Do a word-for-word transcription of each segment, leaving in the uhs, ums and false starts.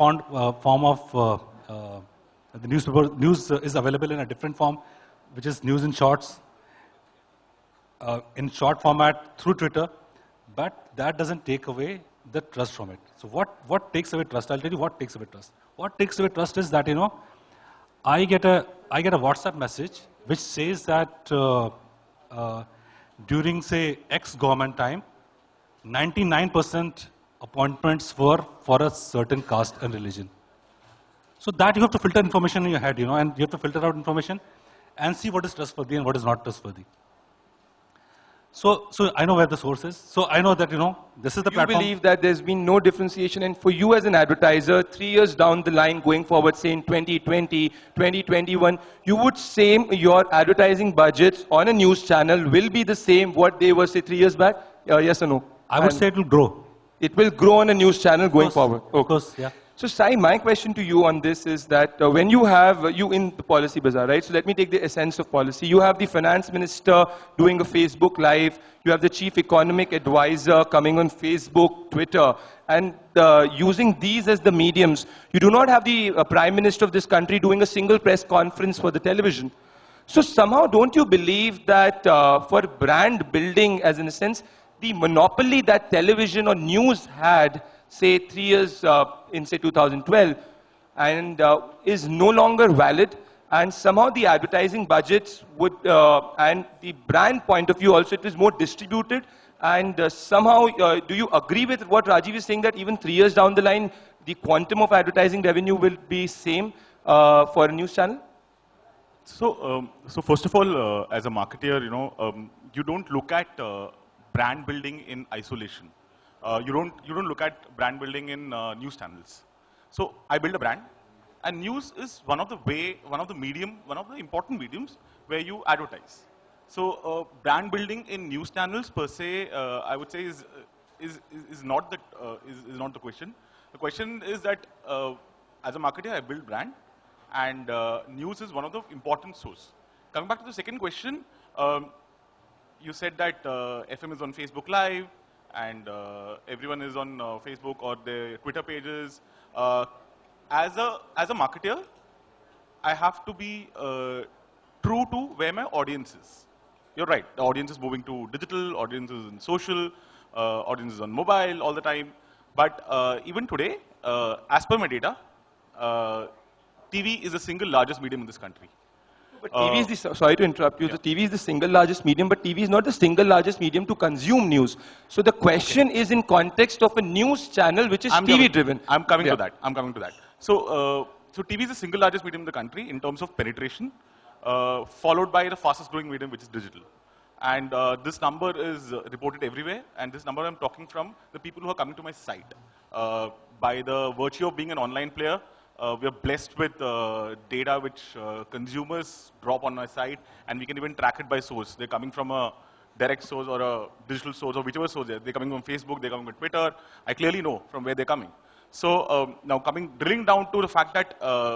form, uh, form of uh, uh, the newspaper. News uh, is available in a different form, which is news in shorts, uh, in short format through Twitter, but that doesn't take away the trust from it. So what, what takes away trust? I'll tell you what takes away trust. What takes away trust is that, you know, I get a, I get a WhatsApp message which says that uh, uh, during, say, X government time, ninety-nine percent appointments were for a certain caste and religion. So that you have to filter information in your head, you know, and you have to filter out information and see what is trustworthy and what is not trustworthy. So, so I know where the source is. So I know that, you know, this is the you platform. You believe that there's been no differentiation, and for you as an advertiser, three years down the line, going forward, say in twenty twenty, twenty twenty-one, you would say your advertising budgets on a news channel will be the same what they were, say, three years back? Uh, yes or no? I would and say it will grow. It will grow on a news channel going of course, forward. Okay. Of course, yeah. So, Sai, my question to you on this is that uh, when you have, uh, you in the policy bazaar, right? So let me take the essence of policy. You have the finance minister doing a Facebook Live. You have the chief economic advisor coming on Facebook, Twitter, and uh, using these as the mediums. You do not have the uh, prime minister of this country doing a single press conference for the television. So somehow, don't you believe that uh, for brand building, as in a sense, the monopoly that television or news had, say, three years uh, in, say, two thousand twelve, and uh, is no longer valid, and somehow the advertising budgets would, uh, and the brand point of view also, it is more distributed, and uh, somehow, uh, do you agree with what Rajiv is saying, that even three years down the line, the quantum of advertising revenue will be same uh, for a news channel? So, um, so first of all, uh, as a marketer, you know, um, you don't look at uh, brand building in isolation. Uh, you don't you don't look at brand building in uh, news channels. So I build a brand, and news is one of the way, one of the medium, one of the important mediums where you advertise. So uh, brand building in news channels per se, uh, I would say is is is not the uh, is, is not the question. The question is that uh, as a marketer, I build brand, and uh, news is one of the important source. Coming back to the second question, um, you said that uh, F M is on Facebook Live, and uh, everyone is on uh, Facebook or their Twitter pages. Uh, as a as a marketer, I have to be uh, true to where my audience is. You're right. The audience is moving to digital. Audience is in social. Uh, audience is on mobile all the time. But uh, even today, uh, as per my data, uh, T V is the single largest medium in this country. But T V is the, sorry to interrupt you, yeah. The T V is the single largest medium, but T V is not the single largest medium to consume news. So the question okay. is in context of a news channel which is I'm T V coming, driven. I'm coming yeah. to that. I'm coming to that. So, uh, so T V is the single largest medium in the country in terms of penetration, uh, followed by the fastest growing medium, which is digital. And uh, this number is uh, reported everywhere, and this number I'm talking from the people who are coming to my site. Uh, by the virtue of being an online player, Uh, we are blessed with uh, data which uh, consumers drop on my site, and we can even track it by source. They're coming from a direct source or a digital source or whichever source. They're, they're coming from Facebook, they're coming from Twitter. I clearly know from where they're coming. So um, now coming, drilling down to the fact that uh,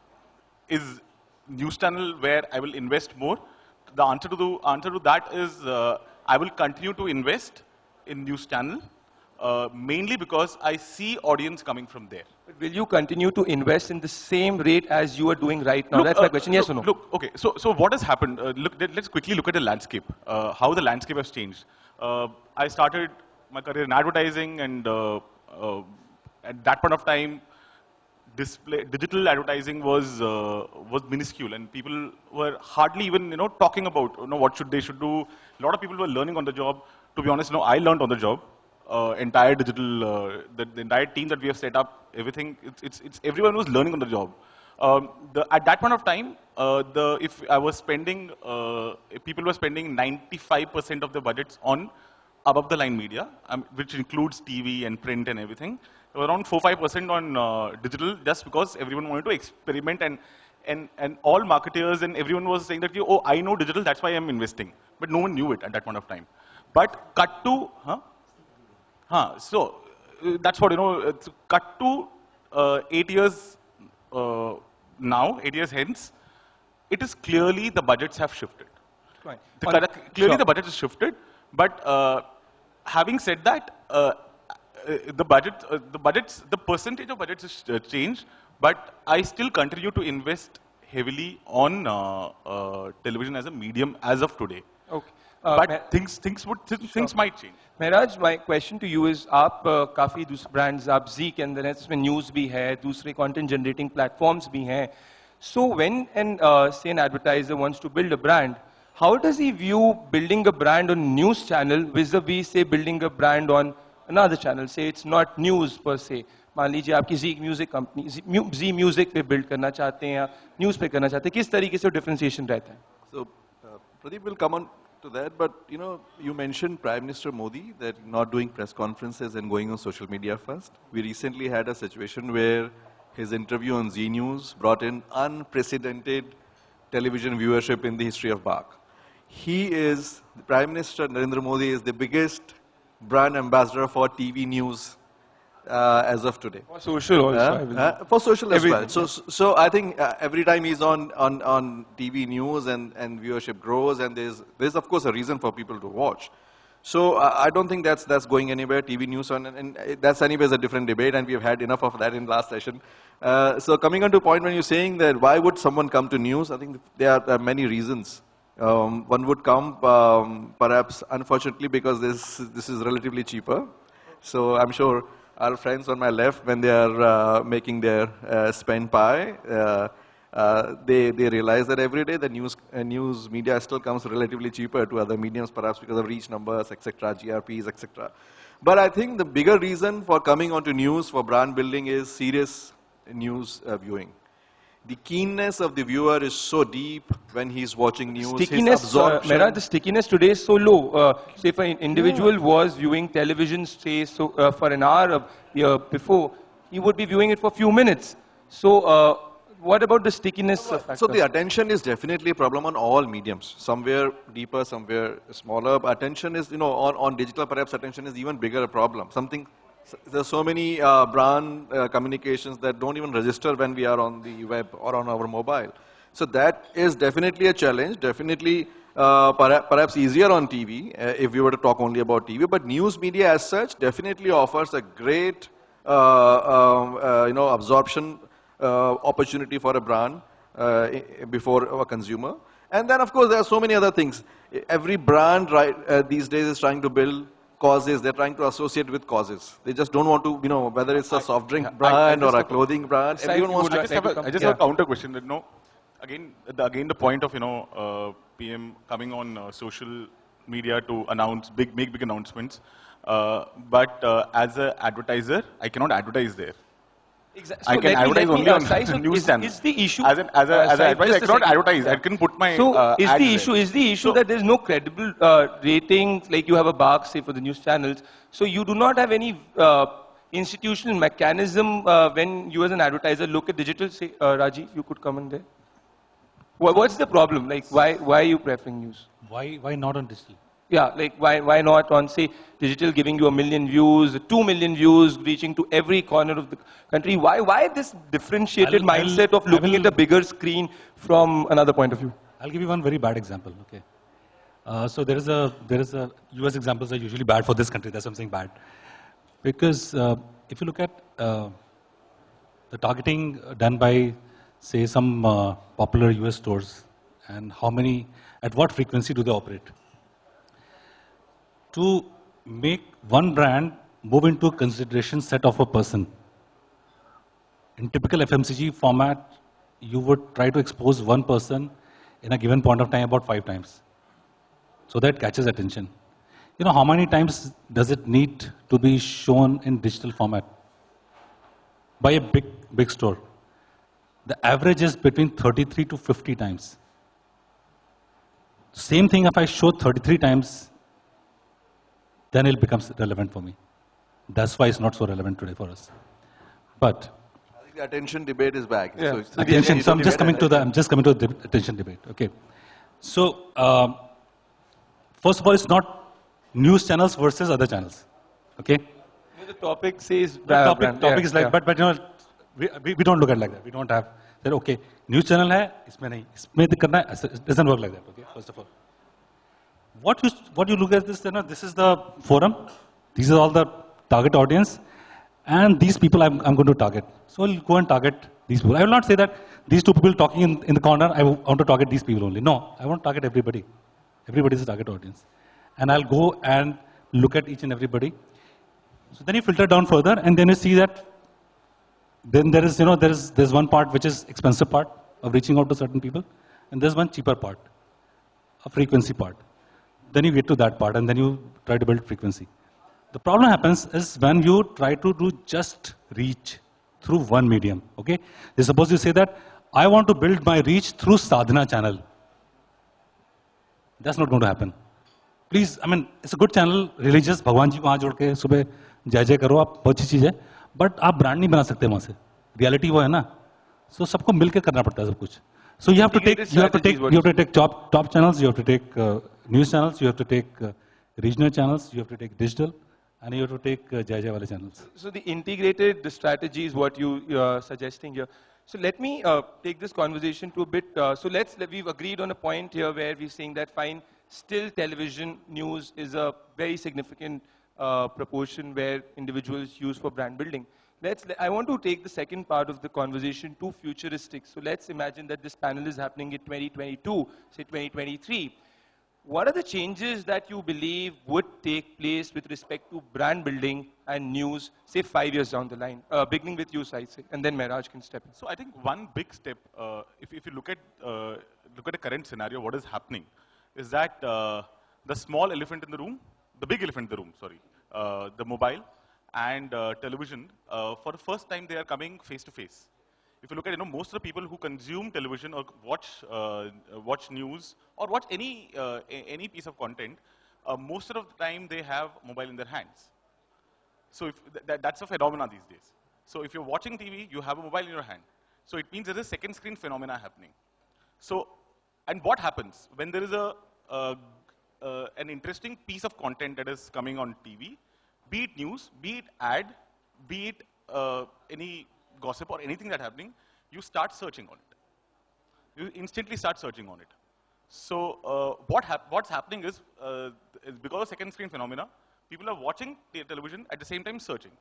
is news channel where I will invest more? The answer to, the, answer to that is uh, I will continue to invest in news channel, uh, mainly because I see audience coming from there. But will you continue to invest in the same rate as you are doing right now? Look, That's my uh, question, yes look, or no? Look, okay, so, so what has happened? Uh, look, let's quickly look at the landscape, uh, how the landscape has changed. Uh, I started my career in advertising, and uh, uh, at that point of time, display, digital advertising was, uh, was minuscule, and people were hardly even, you know, talking about, you know, what should they should do. A lot of people were learning on the job. To be honest, you know, I learned on the job. Uh, entire digital, uh, the, the entire team that we have set up, everything, it's, it's, it's everyone was learning on the job. Um, the, at that point of time, uh, the, if I was spending, uh, if people were spending ninety-five percent of their budgets on above the line media, um, which includes T V and print and everything, around four to five percent on uh, digital, just because everyone wanted to experiment, and, and, and all marketers and everyone was saying that, oh, I know digital, that's why I'm investing. But no one knew it at that point of time. But cut to, huh? Huh, so uh, that's what, you know, it's cut to uh, eight years uh, now, eight years hence, it is clearly the budgets have shifted. Right. The, clearly sure. the budget is shifted, but uh, having said that, uh, uh, the budget, uh, the budgets, the percentage of budgets has uh, changed, but I still continue to invest heavily on uh, uh, television as a medium as of today. Okay. Uh, but things, things would, th things sure. might change. Mehraj, my question to you is, आप uh, काफी दूसरे brands, आप Z के अंदर हैं, इसमें news भी है, दूसरे content generating platforms भी हैं. So when an uh, say an advertiser wants to build a brand, how does he view building a brand on news channel vis-a-vis say building a brand on another channel? Say it's not news per se. मान लीजिए आपकी Z music company, Z music पे build करना चाहते हैं या news पे करना चाहते हैं, किस तरीके से differentiation रहता है? So uh, Pradeep will come on to that, but you know, you mentioned Prime Minister Modi that not doing press conferences and going on social media first. We recently had a situation where his interview on Z News brought in unprecedented television viewership in the history of B A C. He is, the Prime Minister Narendra Modi is the biggest brand ambassador for T V news uh, as of today. For social also. Uh, uh, for social as well. Everything. So, so I think uh, every time he's on, on, on T V news and, and viewership grows, and there's, there's of course a reason for people to watch. So uh, I don't think that's, that's going anywhere, T V news, on, and, and that's anyways a different debate, and we've had enough of that in last session. Uh, so coming on to a point when you're saying that why would someone come to news, I think there are, there are many reasons. Um, one would come um, perhaps unfortunately because this, this is relatively cheaper. So I'm sure our friends on my left, when they are uh, making their uh, spend pie, uh, uh, they, they realize that every day the news, uh, news media still comes relatively cheaper to other mediums, perhaps because of reach numbers, et cetera, G R Ps, et cetera. But I think the bigger reason for coming onto news for brand building is serious news uh, viewing. The keenness of the viewer is so deep when he's watching news. Stickiness, his absorption. uh, Mera, the stickiness today is so low. Uh, say if an individual yeah. was viewing television, say so uh, for an hour uh, before, he would be viewing it for a few minutes. So uh, what about the stickiness factor? So the attention is definitely a problem on all mediums. Somewhere deeper, somewhere smaller. But attention is, you know, on, on digital perhaps attention is even bigger a problem. Something. There's so many uh, brand uh, communications that don't even register when we are on the web or on our mobile. So that is definitely a challenge, definitely uh, perhaps, perhaps easier on T V uh, if we were to talk only about T V. But news media as such definitely offers a great uh, um, uh, you know, absorption uh, opportunity for a brand uh, before a consumer. And then of course there are so many other things. Every brand right, uh, these days is trying to build causes, they're trying to associate with causes. They just don't want to, you know, whether it's a soft drink brand I, I or a clothing brand, everyone wants to. I just have a, I just yeah. have a counter question that, no, again, the, again the point of, you know, uh, P M coming on uh, social media to announce, big, make big announcements. Uh, but uh, as an advertiser, I cannot advertise there. Exactly. I so can advertise only on the news is, channel. Is the issue as an as a, uh, as an advertiser, I cannot advertise. I can put my. So uh, is ads the issue there. is the issue so, that there is no credible uh, ratings like you have a bar, say for the news channels. So you do not have any uh, institutional mechanism uh, when you as an advertiser look at digital. Say, uh, Rajiv, you could come in there. What, what's the problem? Like why why are you preferring news? Why why not on digital? Yeah, like why why not on say digital giving you a million views, two million views, reaching to every corner of the country? Why why this differentiated I'll, mindset I'll, of looking will, at a bigger screen from another point of view? I'll give you one very bad example. Okay, uh, so there is a there is a U S examples are usually bad for this country. That's something bad because uh, if you look at uh, the targeting done by say some uh, popular U S stores and how many at what frequency do they operate? To make one brand move into consideration set of a person. In typical F M C G format, you would try to expose one person in a given point of time about five times. So that catches attention. You know, how many times does it need to be shown in digital format? By a big, big store. The average is between thirty-three to fifty times. Same thing if I show thirty-three times, then it becomes relevant for me. That's why it's not so relevant today for us. But I think the attention debate is back. Yeah. So, so attention. So I'm just coming to the. I'm just coming to the attention debate. Okay. So um, first of all, it's not news channels versus other channels. Okay. The topic says the topic. brand. Topic yeah, is like, yeah. but but you know, we, we we don't look at it like that. We don't have that. Okay, news channel hai, isme nahi. Isme karna hai. It doesn't work like that. Okay. First of all. What you, what you look at this, you know, this is the forum. These are all the target audience, and these people I'm, I'm going to target. So I'll go and target these people. I will not say that these two people talking in, in the corner, I want to target these people only. No, I want to target everybody. Everybody is a target audience. And I'll go and look at each and everybody. So then you filter down further, and then you see that then there is, you know, there is there's one part which is expensive part of reaching out to certain people, and there's one cheaper part, a frequency part. Then you get to that part, and then you try to build frequency. The problem happens is when you try to do just reach through one medium, okay? Suppose you say that, I want to build my reach through sadhana channel. That's not going to happen. Please, I mean, it's a good channel, religious, भगवान जी को हाथ जोड़ के सुबह जय जय करो, आप बहुत अच्छी चीज़ है, but आप brand नहीं बना सकते वहाँ से. Reality वो है ना. So सबको मिलके करना पड़ता है सब कुछ. So you have to take, you have to take, you have to take top top channels, you have to take uh, news channels, you have to take uh, regional channels, you have to take digital, and you have to take uh, Jai Jai wale channels. So the integrated strategy is what you are suggesting here. So let me uh, take this conversation to a bit. Uh, so let's, we've agreed on a point here where we're saying that fine, still television news is a very significant uh, proportion where individuals use for brand building. Let's, I want to take the second part of the conversation to futuristic. So let's imagine that this panel is happening in twenty twenty-two, say twenty twenty-three. What are the changes that you believe would take place with respect to brand building and news, say five years down the line? Uh, beginning with you, Sai, and then Mehraj can step in. So I think one big step, uh, if, if you look at, uh, look at the current scenario, what is happening is that uh, the small elephant in the room, the big elephant in the room, sorry, uh, the mobile and uh, television, uh, for the first time they are coming face to face. If you look at, you know, most of the people who consume television or watch, uh, watch news or watch any, uh, any piece of content, uh, most of the time they have mobile in their hands. So if th that's a phenomenon these days. So if you're watching T V, you have a mobile in your hand. So it means there is a second screen phenomena happening. So, and what happens when there is a, uh, uh, an interesting piece of content that is coming on T V, be it news, be it ad, be it uh, any gossip or anything that's happening, you start searching on it. You instantly start searching on it. So uh, what hap what's happening is, uh, is because of second screen phenomena, people are watching television at the same time searching.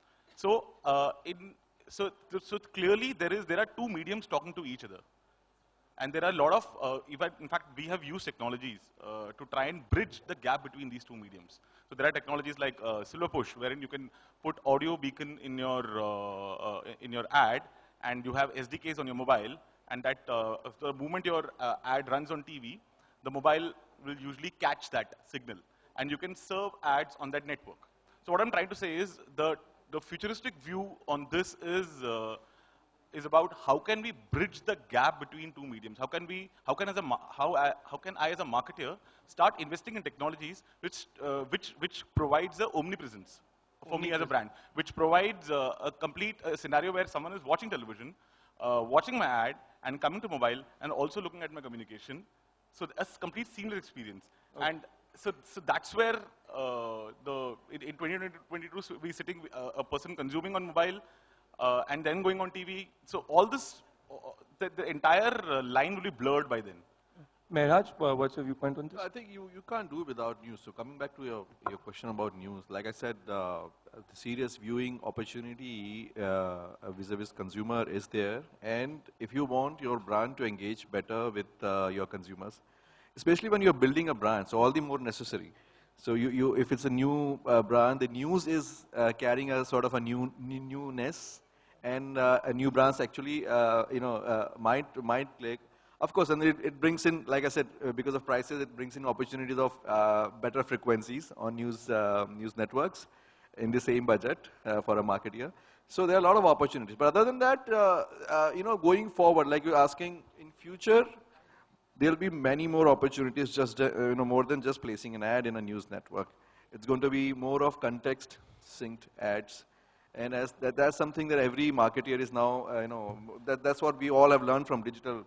So, uh, in, so, so clearly there is there are two mediums talking to each other. And there are a lot of, uh, in fact, we have used technologies uh, to try and bridge the gap between these two mediums. So there are technologies like uh, Silver Push, wherein you can put audio beacon in your, uh, uh, in your ad, and you have S D Ks on your mobile, and that uh, the moment your uh, ad runs on T V, the mobile will usually catch that signal, and you can serve ads on that network. So what I'm trying to say is, the, the futuristic view on this is, uh, is about how can we bridge the gap between two mediums? How can we, how can as a, how, I, how can I as a marketer start investing in technologies which, uh, which, which provides a omnipresence for me as a brand, which provides uh, a complete uh, scenario where someone is watching television, uh, watching my ad, and coming to mobile, and also looking at my communication. So a complete seamless experience. Okay. And so, so that's where uh, the, in, in twenty twenty-two, so we're sitting, uh, a person consuming on mobile, Uh, and then going on T V. So all this, uh, the, the entire uh, line will be blurred by then. Mehraj, uh, what's your viewpoint on this? I think you, you can't do without news. So coming back to your, your question about news, like I said, uh, the serious viewing opportunity uh, vis-a-vis consumer is there. And if you want your brand to engage better with uh, your consumers, especially when you're building a brand, so all the more necessary. So you, you, if it's a new uh, brand, the news is uh, carrying a sort of a new, new newness. And uh, a new brands actually, uh, you know, uh, might might click. Of course, and it, it brings in, like I said, uh, because of prices, it brings in opportunities of uh, better frequencies on news uh, news networks in the same budget uh, for a marketeer. So there are a lot of opportunities. But other than that, uh, uh, you know, going forward, like you're asking, in future, there'll be many more opportunities. Just uh, you know, more than just placing an ad in a news network. It's going to be more of context synced ads. And as that, that's something that every marketeer is now, uh, you know, that, that's what we all have learned from digital.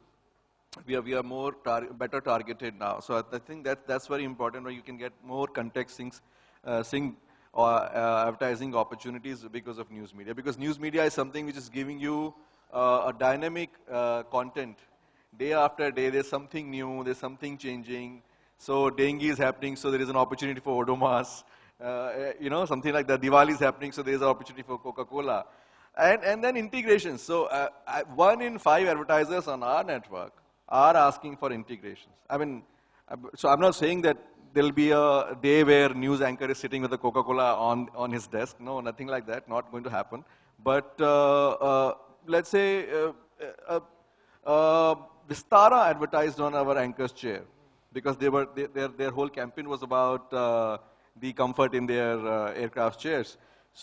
We are, we are more tar better targeted now. So I, I think that that's very important, where you can get more context syncs, uh, sync or uh, advertising opportunities because of news media. Because news media is something which is giving you uh, a dynamic uh, content. Day after day, there's something new, there's something changing. So dengue is happening, so there is an opportunity for odomas. uh, you know, something like that. Diwali is happening, so there's an opportunity for Coca-Cola. And, and then integrations. So uh, I- one in five advertisers on our network are asking for integrations. I mean, uh, so I'm not saying that there'll be a day where news anchor is sitting with a Coca-Cola on, on his desk. No, nothing like that. Not going to happen. But uh, uh, let's say uh, uh, uh, Vistara advertised on our anchor's chair because they were, they, their, their whole campaign was about uh, the comfort in their uh, aircraft chairs.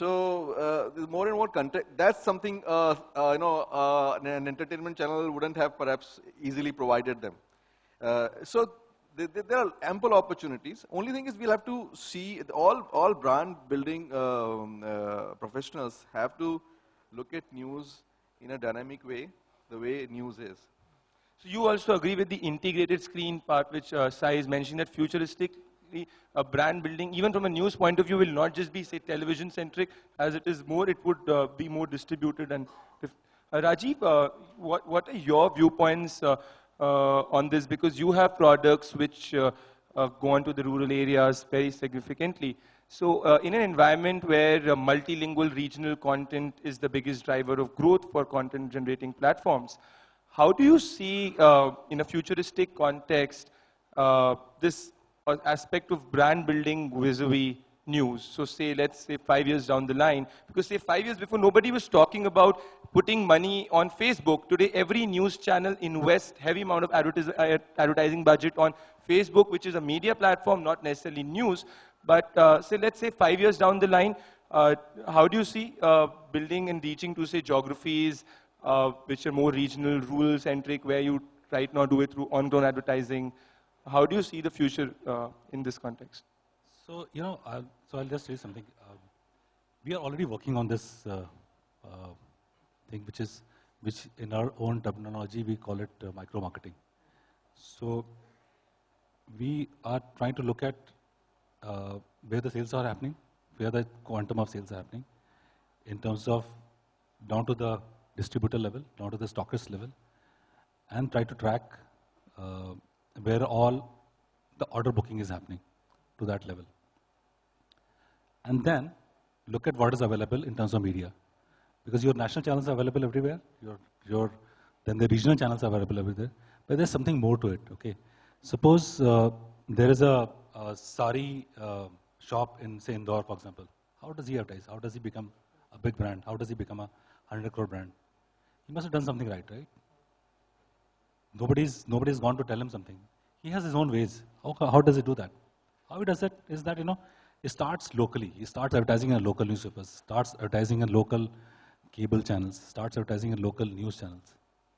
So uh, there's more and more content. That's something uh, uh, you know uh, an entertainment channel wouldn't have perhaps easily provided them. Uh, so th th there are ample opportunities. Only thing is we'll have to see all all brand building um, uh, professionals have to look at news in a dynamic way, the way news is. So you also agree with the integrated screen part, which uh, Sai is mentioning, that futuristic uh, brand building, even from a news point of view, will not just be, say, television-centric. As it is more, it would uh, be more distributed. And if, uh, Rajiv, uh, what, what are your viewpoints uh, uh, on this? Because you have products which uh, uh, go on to the rural areas very significantly. So uh, in an environment where uh, multilingual regional content is the biggest driver of growth for content-generating platforms, how do you see, uh, in a futuristic context, uh, this uh, aspect of brand building vis-a-vis news? So say, let's say five years down the line, because say five years before, nobody was talking about putting money on Facebook. Today, every news channel invests heavy amount of advertis uh, advertising budget on Facebook, which is a media platform, not necessarily news. But uh, say, let's say five years down the line, uh, how do you see uh, building and reaching to, say, geographies, Uh, which are more regional, rural-centric, where you right now do it through on-ground advertising? How do you see the future uh, in this context? So, you know, I'll, so I'll just say something. Uh, we are already working on this uh, uh, thing, which is, which in our own terminology, we call it uh, micro-marketing. So, we are trying to look at uh, where the sales are happening, where the quantum of sales are happening, in terms of down to the distributor level, down to the stockist level, and try to track uh, where all the order booking is happening to that level. And then look at what is available in terms of media. Because your national channels are available everywhere, your, your, then the regional channels are available everywhere, but there's something more to it, okay? Suppose uh, there is a, a sari uh, shop in, say, Indore, for example. How does he advertise? How does he become a big brand? How does he become a one hundred crore brand? He must have done something right, right? Nobody's, nobody's gone to tell him something. He has his own ways. How, how does he do that? How he does it is that, you know, it starts locally. He starts advertising in local newspapers, starts advertising in local cable channels, starts advertising in local news channels.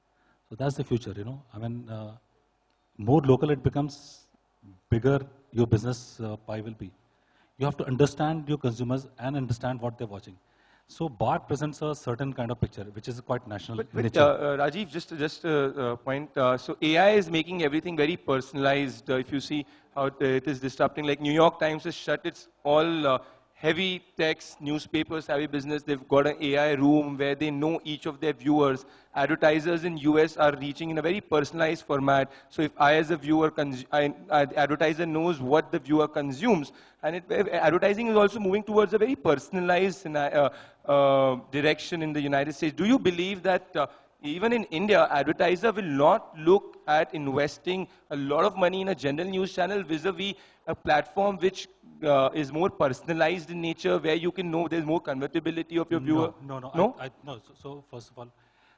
So that's the future, you know. I mean, uh, more local it becomes, bigger your business uh, pie will be. You have to understand your consumers and understand what they're watching. So B A R presents a certain kind of picture, which is quite national But, in but nature. uh, uh, Rajiv, just just a uh, uh, point. Uh, so A I is making everything very personalized. Uh, if you see how it is disrupting, like New York Times has shut its all uh, heavy text newspapers, heavy business. They've got an A I room where they know each of their viewers. Advertisers in U S are reaching in a very personalized format. So if I, as a viewer, I, I, advertiser knows what the viewer consumes, and it, advertising is also moving towards a very personalized uh, uh, direction in the United States. Do you believe that uh, even in India, advertiser will not look at investing a lot of money in a general news channel vis-a-vis a platform which uh, is more personalized in nature, where you can know there's more convertibility of your viewer? No, no, no. No? I, I, no so, so first of all,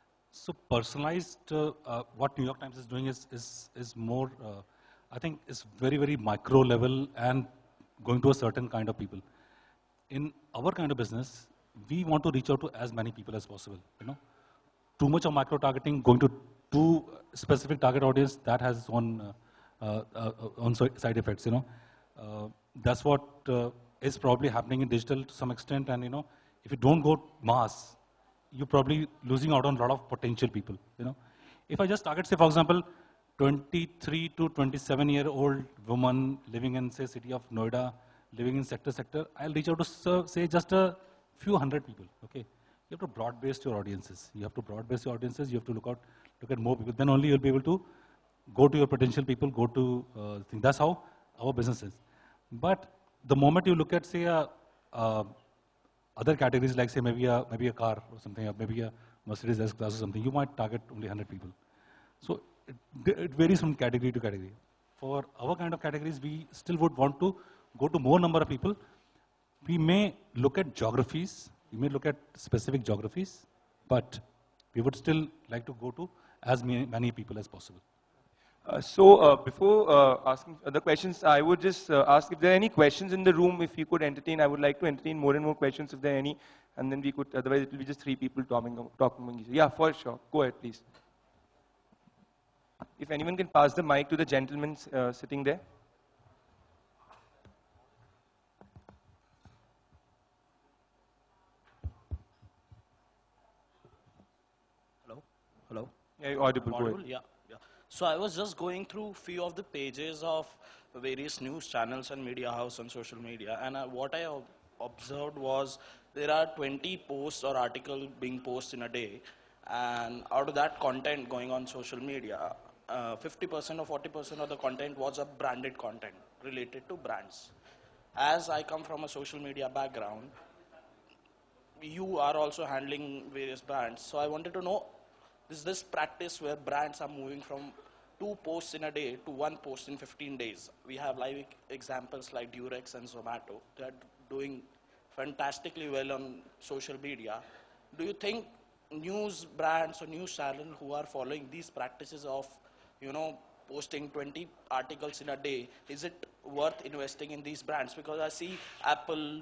so personalized, uh, uh, what New York Times is doing is, is, is more, uh, I think is very, very micro level and going to a certain kind of people. In our kind of business, we want to reach out to as many people as possible, you know. Too much of micro targeting, going to too specific target audience, that has its own, uh, uh, uh, own side effects, you know. Uh, that's what uh, is probably happening in digital to some extent, and you know, if you don't go mass, you're probably losing out on a lot of potential people, you know. If I just target, say, for example, twenty-three to twenty-seven year old woman living in, say, city of Noida, living in sector sector, I'll reach out to serve, say, just a few hundred people, okay. You have to broad base your audiences. You have to broad base your audiences. You have to look out, look at more people. Then only you'll be able to go to your potential people, go to uh, thing. That's how our business is. But the moment you look at, say, a, uh, other categories like, say, maybe a, maybe a car or something, or maybe a Mercedes S-Class or something, you might target only one hundred people. So it, it varies from category to category. For our kind of categories, we still would want to go to more number of people. We may look at geographies, we may look at specific geographies, but we would still like to go to as many, many people as possible. Uh, so uh, before uh, asking other questions, I would just uh, ask if there are any questions in the room. If you could entertain, I would like to entertain more and more questions if there are any, and then we could. Otherwise, it will be just three people talking. Talking. Yeah, for sure. Go ahead, please. If anyone can pass the mic to the gentleman uh, sitting there. Hello? Hello? Yeah, you're audible. Go Audible? ahead. Yeah, yeah. So I was just going through few of the pages of various news channels and media house on social media, and I, what I ob- observed was there are twenty posts or articles being posted in a day, and out of that content going on social media, uh, fifty percent or forty percent of the content was a branded content related to brands. As I come from a social media background, you are also handling various brands. So I wanted to know, is this practice where brands are moving from two posts in a day to one post in fifteen days? We have live examples like Durex and Zomato. They are doing fantastically well on social media. Do you think news brands or news channels who are following these practices of, you know, posting twenty articles in a day, is it worth investing in these brands? Because I see Apple,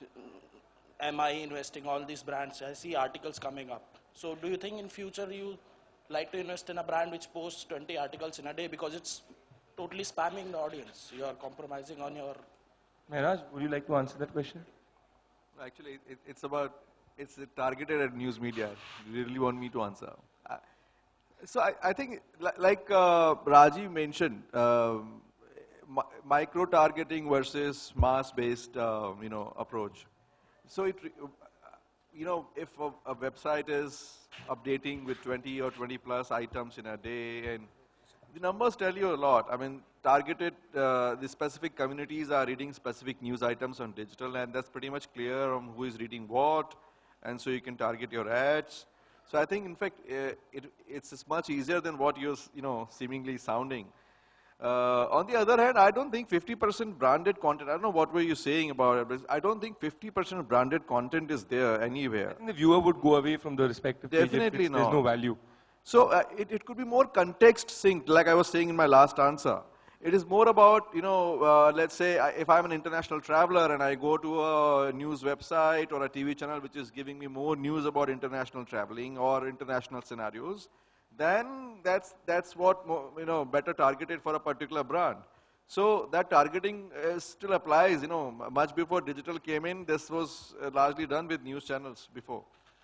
am I investing all these brands? I see articles coming up. So do you think in future you like to invest in a brand which posts twenty articles in a day, because it's totally spamming the audience? You are compromising on your... Mehraj, would you like to answer that question? Actually, it, it's about, it's targeted at news media. You really want me to answer? Uh, so I, I think, li- like uh, Rajiv mentioned, um, mi- micro-targeting versus mass-based, uh, you know, approach. So it, re- uh, you know, if a, a website is updating with twenty or twenty plus items in a day, and the numbers tell you a lot. I mean, targeted, uh, the specific communities are reading specific news items on digital, and that's pretty much clear on who is reading what, and so you can target your ads. So I think, in fact, uh, it, it's, it's much easier than what you're, you know, seemingly sounding. Uh, on the other hand, I don't think fifty percent branded content, I don't know what were you saying about it, but I don't think fifty percent branded content is there anywhere. I think the viewer would go away from the respective page if Definitely it's- there's no not. value. So uh, it, it could be more context synced, like I was saying in my last answer. It is more about, you know, uh, let's say I, if I'm an international traveler and I go to a news website or a T V channel which is giving me more news about international traveling or international scenarios, then that's, that's what, mo- you know, better targeted for a particular brand. So that targeting uh, still applies, you know, m- much before digital came in, this was uh, largely done with news channels before.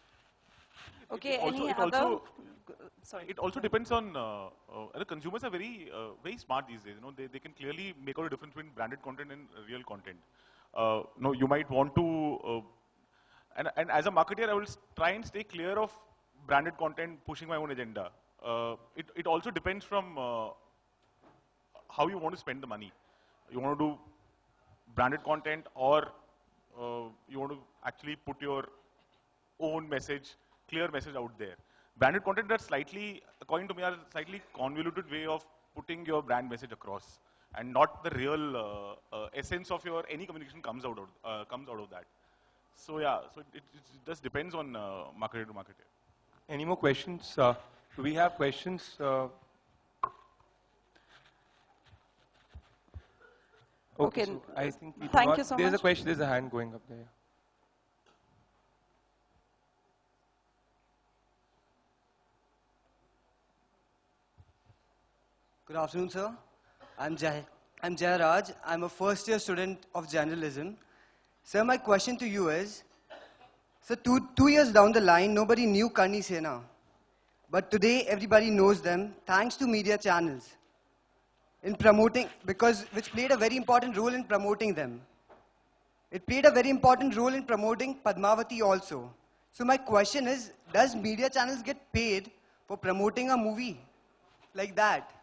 Okay, also, any it other? also, Sorry. It also depends on, uh, uh, the consumers are very, uh, very smart these days. You know, they, they can clearly make out a difference between branded content and real content. Uh, no, you might want to, uh, and, and as a marketer, I will s- try and stay clear of branded content pushing my own agenda. Uh, it, it also depends from uh, how you want to spend the money. You want to do branded content, or uh, you want to actually put your own message, clear message out there. Branded content are slightly, according to me, are slightly convoluted way of putting your brand message across, and not the real uh, uh, essence of your any communication comes out of uh, comes out of that. So yeah, so it, it, it just depends on uh, marketer to marketer. Any more questions? Uh, do we have questions? Uh, okay, Okay, so I think we do thank not- you so There's a much. question, there's a hand going up there. Good afternoon, sir. I'm Jai. I'm Jai Raj. I'm a first year student of journalism. Sir, my question to you is, so two, two years down the line, nobody knew Karni Sena. But today, everybody knows them thanks to media channels in promoting, because, which played a very important role in promoting them. It played a very important role in promoting Padmavati also. So my question is, does media channels get paid for promoting a movie like that?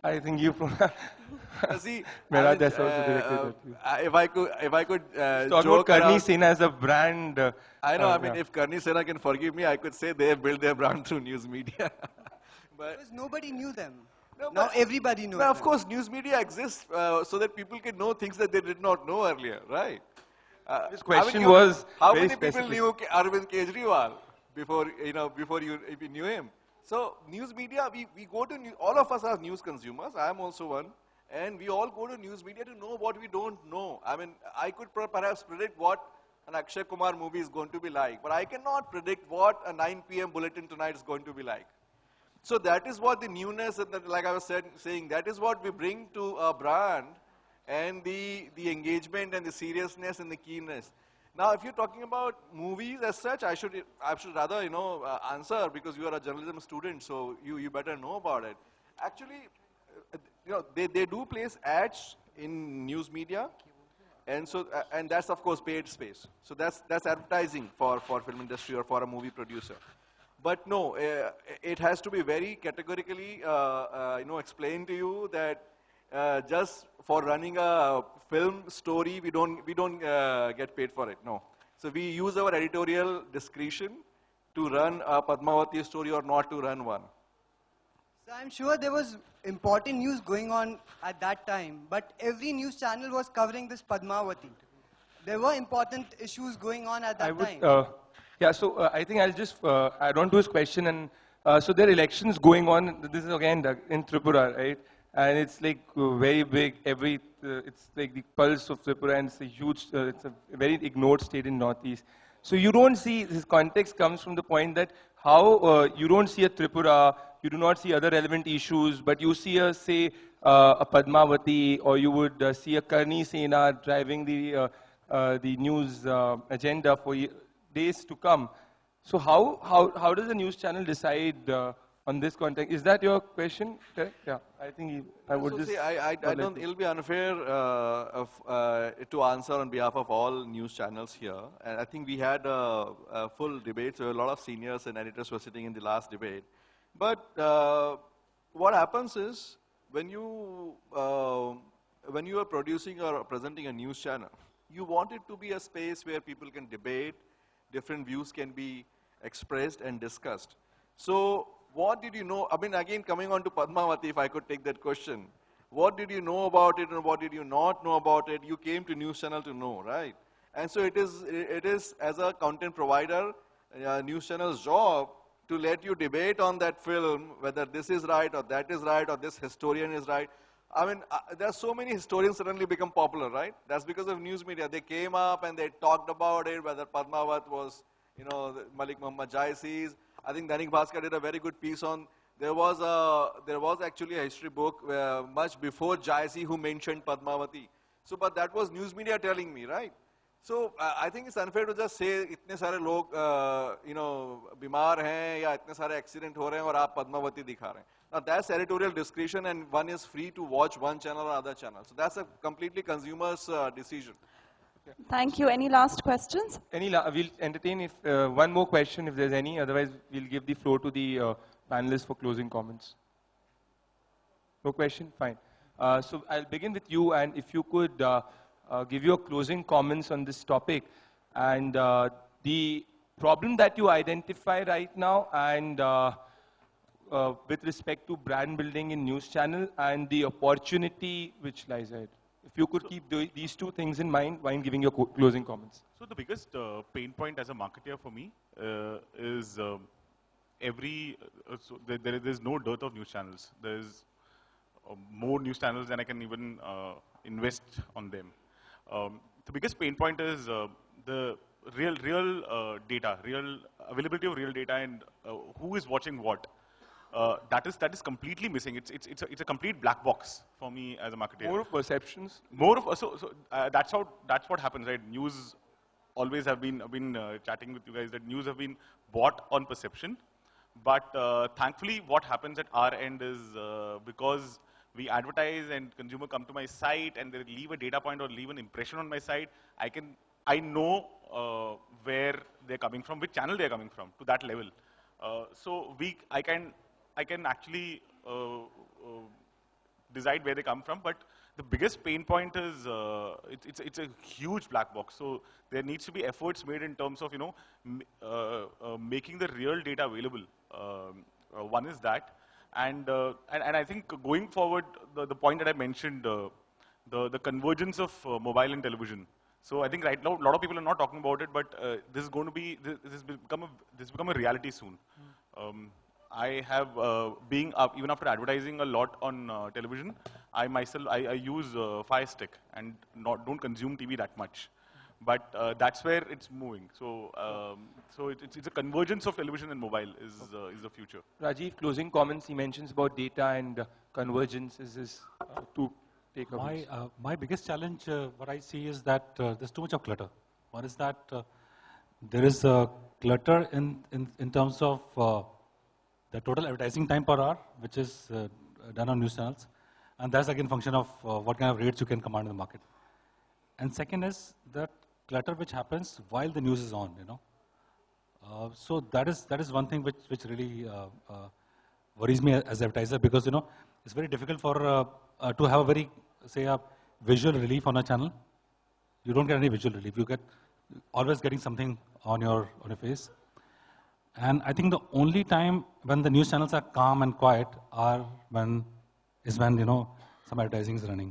I think you. Uh, See, I Mera mean, that's uh, also directed uh, at you. uh, if I could, if I could uh, Talk about joke Karni around, Sena as a brand. Uh, I know. uh, I mean, yeah. if Karni Sena can forgive me, I could say they have built their brand through news media. But Because nobody knew them. no, Now but- everybody knows now, of them. course, news media exists uh, so that people can know things that they did not know earlier, right? Uh, This I question you- was how very many people specific. knew Ke- Arvind Kejriwal before you know before you even knew him? So news media, we, we go to news, all of us are news consumers. I am also one, and we all go to news media to know what we don't know. I mean, I could per- perhaps predict what an Akshay Kumar movie is going to be like, but I cannot predict what a nine p m bulletin tonight is going to be like. So that is what the newness, and that, like I was said, saying, that is what we bring to a brand, and the, the engagement and the seriousness and the keenness. Now, if you're talking about movies as such, I should, I should rather, you know, uh, answer because you are a journalism student, so you, you better know about it. Actually, uh, you know, they, they do place ads in news media, and so, uh, and that's of course paid space. So that's, that's advertising for, for film industry or for a movie producer. But no, uh, it has to be very categorically, uh, uh, you know, explained to you that uh, just for running a film story, we don't, we don't uh, get paid for it, no. So we use our editorial discretion to run a Padmavati story or not to run one. So I'm sure there was important news going on at that time, but every news channel was covering this Padmavati. There were important issues going on at that I would, time. uh, yeah, so uh, I think I'll just uh, add on to his question. And uh, so there are elections going on. This is again the- in Tripura, right? And it's like uh, very big. Every uh, it's like the pulse of Tripura, and it's a huge. Uh, it's a very ignored state in Northeast. So you don't see this context comes from the point that how uh, you don't see a Tripura, you do not see other relevant issues, but you see a say uh, a Padmavati, or you would uh, see a Karni Sena driving the uh, uh, the news uh, agenda for ye- days to come. So how, how, how does the news channel decide uh, on this context? Is that your question? Correct? Yeah, I think you- I would So just... see, I, I, I let don't, you- it'll be unfair uh, of, uh, to answer on behalf of all news channels here. And I think we had a, a full debate, so a lot of seniors and editors were sitting in the last debate. But uh, what happens is, when you, uh, when you are producing or presenting a news channel, you want it to be a space where people can debate, different views can be expressed and discussed. So what did you know? I mean, again, coming on to Padmavati, if I could take that question. What did you know about it and what did you not know about it? You came to news channel to know, right? And so it is, it is as a content provider, uh, news channel's job to let you debate on that film, whether this is right or that is right or this historian is right. I mean, uh, there are so many historians suddenly become popular, right? That's because of news media. They came up and they talked about it, whether Padmavat was, you know, the Malik Muhammad Jaisis. I think Dainik Bhaskar did a very good piece on, there was a, there was actually a history book uh, much before Jaisi who mentioned Padmavati. So, but that was news media telling me, right? So, uh, I think it's unfair to just say, इतने सारे लोग, uh, you know, बीमार हैं या इतने सारे accident हो रहे हैं और आप पद्मावती दिखा रहे हैं. Now, that's editorial discretion, and one is free to watch one channel or other channel. So, that's a completely consumer's uh, decision. Thank you. Any last questions? Any, la- we'll entertain if uh, one more question if there's any. Otherwise, we'll give the floor to the uh, panelists for closing comments. No question? Fine. Uh, so I'll begin with you, and if you could uh, uh, give your closing comments on this topic and uh, the problem that you identify right now, and uh, uh, with respect to brand building in news channel and the opportunity which lies ahead. If you could keep the, these two things in mind while giving your co- closing comments. So the biggest uh, pain point as a marketer for me uh, is um, every, uh, so there, there, there's no dearth of news channels. There's uh, more news channels than I can even uh, invest on them. Um, the biggest pain point is uh, the real, real uh, data, real availability of real data, and uh, who is watching what. Uh, that is that is completely missing. It's it's it's a, it's a complete black box for me as a marketer. More of perceptions. More of so so uh, that's how that's what happens, right? News always have been I've been uh, chatting with you guys that news have been bought on perception, but uh, thankfully what happens at our end is uh, because we advertise and consumer come to my site and they leave a data point or leave an impression on my site, I can I know uh, where they're coming from, which channel they're coming from to that level. Uh, so we I can I can actually uh, uh, decide where they come from. But the biggest pain point is uh, it, it's it's a huge black box. So there needs to be efforts made in terms of you know m uh, uh, making the real data available. Um, uh, one is that, and, uh, and and I think going forward, the the point that I mentioned, uh, the the convergence of uh, mobile and television. So I think right now a lot of people are not talking about it, but uh, this is going to be this, this has become a this has become a reality soon. Um, I have uh, being up even after advertising a lot on uh, television. I myself I, I use uh, Fire Stick and not don't consume T V that much, but uh, that's where it's moving. So um, so it, it's it's a convergence of television and mobile is uh, is the future. Rajiv, closing comments. He mentions about data and uh, convergence. Is his uh, two takeaways? My, uh, my biggest challenge, uh, what I see is that uh, there's too much of clutter. One is that uh, there is uh, clutter in, in, in terms of uh, the total advertising time per hour, which is uh, done on news channels. And that's again function of uh, what kind of rates you can command in the market. And second is that clutter which happens while the news is on, you know. Uh, so that is, that is one thing which, which really uh, uh, worries me as an advertiser, because, you know, it's very difficult for uh, uh, to have a very, say, a visual relief on a channel. You don't get any visual relief. You get always getting something on your on your face. And I think the only time when the news channels are calm and quiet are when is when you know some advertising is running.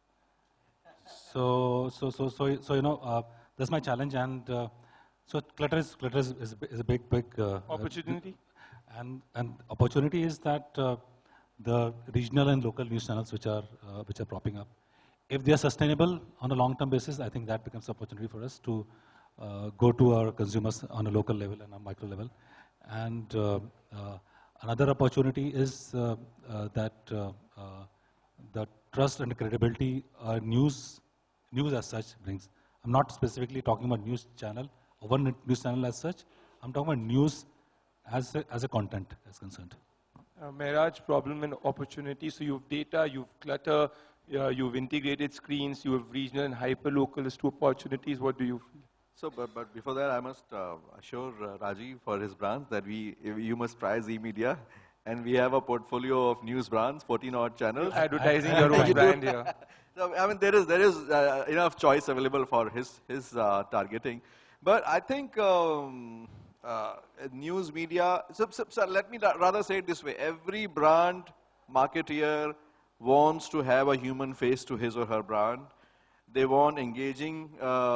So so so so so you know uh, that's my challenge, and uh, so clutter is clutter is, is, is a big big uh, Opportunity. Uh, and and opportunity is that. Uh, the regional and local news channels which are uh, which are propping up. If they are sustainable on a long-term basis, I think that becomes an opportunity for us to uh, go to our consumers on a local level and a micro level. And uh, uh, another opportunity is uh, uh, that uh, uh, the trust and credibility uh, news news as such brings. I'm not specifically talking about news channel or one news channel as such. I'm talking about news as a, as a content is concerned. Uh, Mehraj, problem and opportunity. So you have data, you have clutter, uh, you have integrated screens, you have regional and hyper-local as two opportunities. What do you feel? So, but, but before that, I must uh, assure uh, Rajiv for his brands that we, you must try Z Media. And we have a portfolio of news brands, fourteen odd channels. Advertising your own brand here. So, I mean, there is, there is uh, enough choice available for his, his uh, targeting. But I think um, uh, news media, so, so, so let me rather say it this way. Every brand marketeer wants to have a human face to his or her brand. They want engaging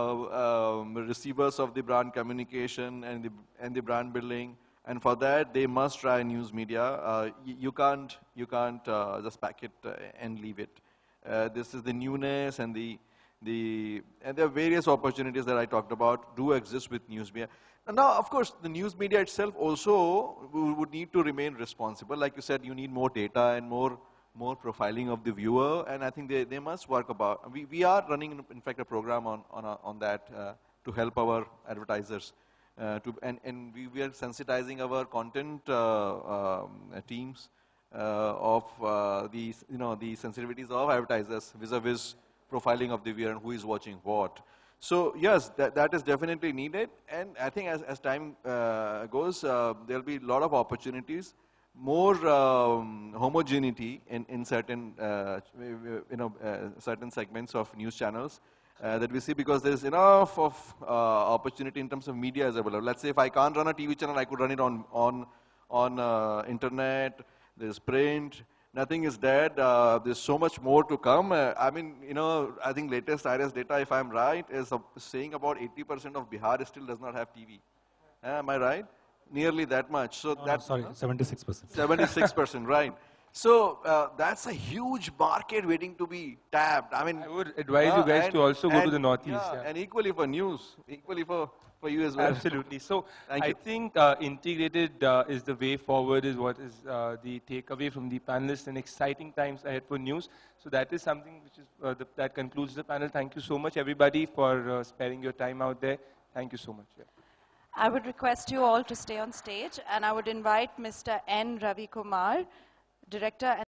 uh, um, receivers of the brand communication and the, and the brand building. And for that, they must try news media. Uh, you can't, you can't uh, just pack it uh, and leave it. Uh, this is the newness and the, the, and there are various opportunities that I talked about do exist with news media. And now, of course, the news media itself also would need to remain responsible. Like you said, you need more data and more, more profiling of the viewer, and I think they, they must work about. We, we are running, in fact, a program on, on, a, on that uh, to help our advertisers. Uh, to, and, and we, we are sensitizing our content uh, um, teams uh, of uh, the, you know, the sensitivities of advertisers vis-a-vis profiling of the viewer and who is watching what. So yes, that, that is definitely needed, and I think as, as time uh, goes, uh, there will be a lot of opportunities, more um, homogeneity in, in certain, uh, you know, uh, certain segments of news channels. Uh, that we see, because there is enough of uh, opportunity in terms of media as available. Let's say if I can't run a T V channel, I could run it on on on uh, internet. There's print. Nothing is dead. Uh, there's so much more to come. Uh, I mean, you know, I think latest I R S data, if I'm right, is uh, saying about eighty percent of Bihar still does not have T V. Uh, am I right? Nearly that much. So no, that's no, sorry, seventy-six percent. seventy-six percent, right? So uh, that's a huge market waiting to be tapped. I mean, I would advise uh, you guys and, to also go and, to the Northeast. Yeah, Yeah. and equally for news, equally for, for you as well. Absolutely. So Thank I you. think uh, integrated uh, is the way forward, is what is uh, the takeaway from the panelists, and exciting times ahead for news. So that is something which is uh, the, that concludes the panel. Thank you so much, everybody, for uh, sparing your time out there. Thank you so much. Yeah. I would request you all to stay on stage, and I would invite Mister N. Ravi Kumar, Director and